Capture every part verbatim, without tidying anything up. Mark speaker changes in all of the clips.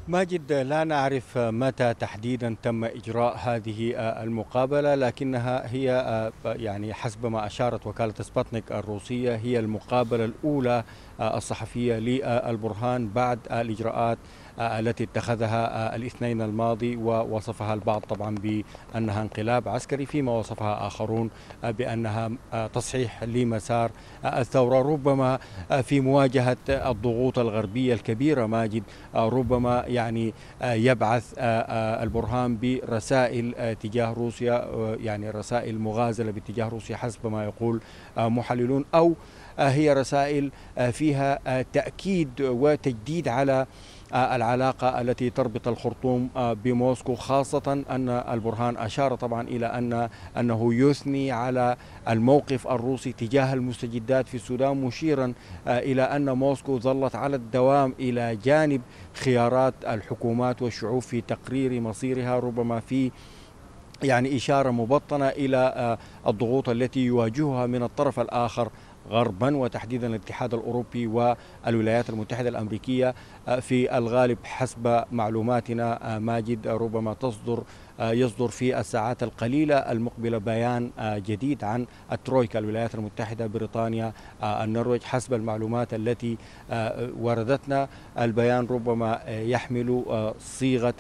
Speaker 1: ماجد، لا نعرف متى تحديدا تم إجراء هذه المقابلة، لكنها هي يعني حسب ما أشارت وكالة سبوتنيك الروسية هي المقابلة الأولى الصحفية للبرهان بعد الإجراءات التي اتخذها الاثنين الماضي، ووصفها البعض طبعا بأنها انقلاب عسكري، فيما وصفها آخرون بأنها تصحيح لمسار الثورة، ربما في مواجهة الضغوط الغربية الكبيرة. ماجد، ربما يعني يبعث البرهان برسائل تجاه روسيا، يعني رسائل مغازلة باتجاه روسيا حسب ما يقول محللون، أو هي رسائل فيها تأكيد وتجديد على العلاقة التي تربط الخرطوم بموسكو، خاصة أن البرهان أشار طبعا إلى أن أنه يثني على الموقف الروسي تجاه المستجدات في السودان، مشيرا إلى أن موسكو ظلت على الدوام إلى جانب خيارات الحكومات والشعوب في تقرير مصيرها، ربما في يعني إشارة مبطنة إلى الضغوط التي يواجهها من الطرف الآخر غربا، وتحديدا الاتحاد الأوروبي والولايات المتحدة الأمريكية. في الغالب حسب معلوماتنا ماجد، ربما تصدر يصدر في الساعات القليلة المقبلة بيان جديد عن الترويكا، الولايات المتحدة، بريطانيا، النرويج. حسب المعلومات التي وردتنا، البيان ربما يحمل صيغة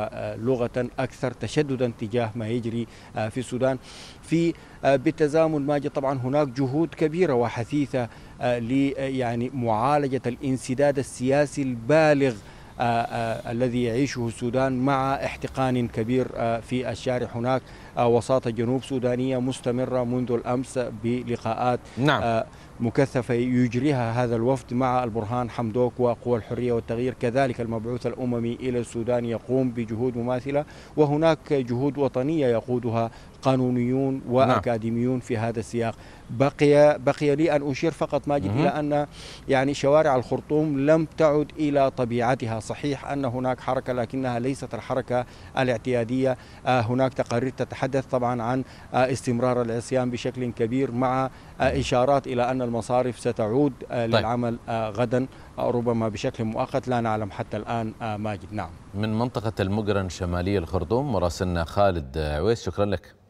Speaker 1: ولغة أكثر تشددا تجاه ما يجري في السودان. في بالتزامن ماجد، طبعا هناك جهود كبيرة وحثيثة ل يعني معالجة الانسداد السياسي البالغ آه آه الذي يعيشه السودان، مع احتقان كبير آه في الشارع. هناك آه وساطة جنوب سودانية مستمرة منذ الأمس بلقاءات
Speaker 2: نعم.
Speaker 1: آه مكثفة يجريها هذا الوفد مع البرهان حمدوك وقوى الحرية والتغيير، كذلك المبعوث الأممي إلى السودان يقوم بجهود مماثلة، وهناك جهود وطنية يقودها قانونيون وأكاديميون في هذا السياق. بقي بقي لي أن أشير فقط ماجد إلى أن يعني شوارع الخرطوم لم تعد إلى طبيعتها. صحيح أن هناك حركة، لكنها ليست الحركة الاعتيادية. هناك تقارير تتحدث طبعا عن استمرار العصيان بشكل كبير، مع إشارات إلى أن المصارف ستعود للعمل غدا، ربما بشكل مؤقت، لا نعلم حتى الآن ماجد. نعم.
Speaker 2: من منطقة المقرن شمالية الخرطوم مراسلنا خالد عويس، شكرا لك.